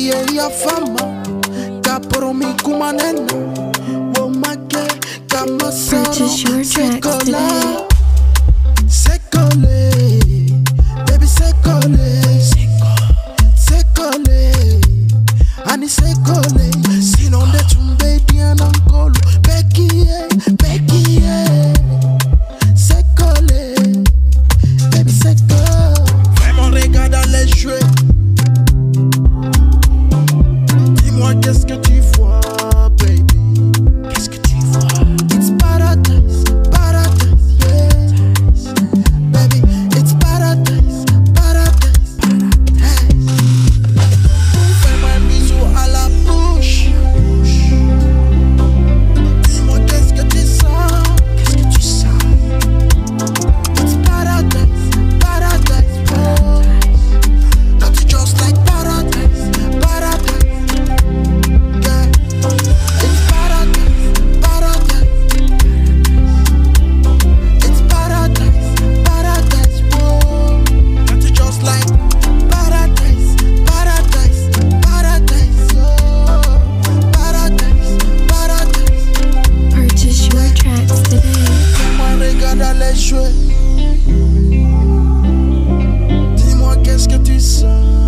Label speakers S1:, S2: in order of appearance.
S1: ya fama kaporomi kumanena womake kama soro sekola sekole baby sekole sekole ani sekole sinonde tumbe diana nkolo bekie sekole baby sekole vraiment regarde les jeux. Dis-moi qu'est-ce que tu vois, baby? Qu'est-ce que tu vois? It's paradise, paradise, yeah. Baby, it's paradise, paradise, paradise. Fais-moi un bisou à la bouche. Dis-moi qu'est-ce que tu sens? Qu'est-ce que tu sens? It's paradise, paradise, yeah. Don't you just like paradise, paradise? Dis-moi qu'est-ce que tu sens.